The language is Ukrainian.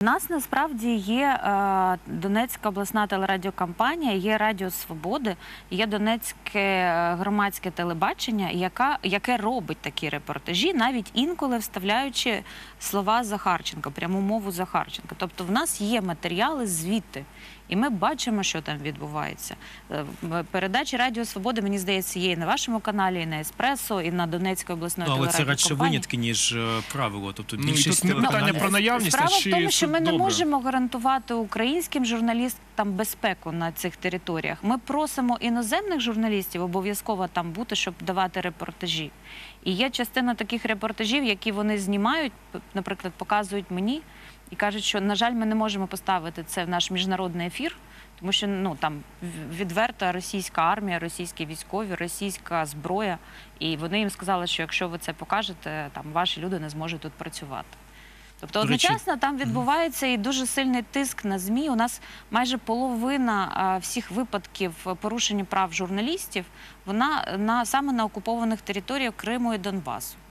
У нас насправді є Донецька обласна телерадіокомпанія, є Радіо Свободи, є Донецьке громадське телебачення, яке робить такі репортажі, навіть інколи вставляючи слова Захарченка, пряму мову Захарченка. Тобто в нас є матеріали звідти, і ми бачимо, що там відбувається. Передачі Радіо Свободи, мені здається, є і на вашому каналі, і на Еспресо, і на Донецької обласної телерадіокомпанії. Але це радше винятки, ніж правило. Тобто більшість тут не питання про наявність, справа в тому, що ми не добре. можемо гарантувати українським журналістам безпеку на цих територіях. Ми просимо іноземних журналістів обов'язково там бути, щоб давати репортажі. І є частина таких репортажів, які вони знімають, наприклад, показують мені, і кажуть, що, на жаль, ми не можемо поставити це в наш міжнародний ефір, тому що там відверта російська армія, російські військові, російська зброя. І вони їм сказали, що якщо ви це покажете, там ваші люди не зможуть тут працювати. Тобто одночасно там відбувається і дуже сильний тиск на ЗМІ. У нас майже половина всіх випадків порушення прав журналістів, вона саме на окупованих територіях Криму і Донбасу.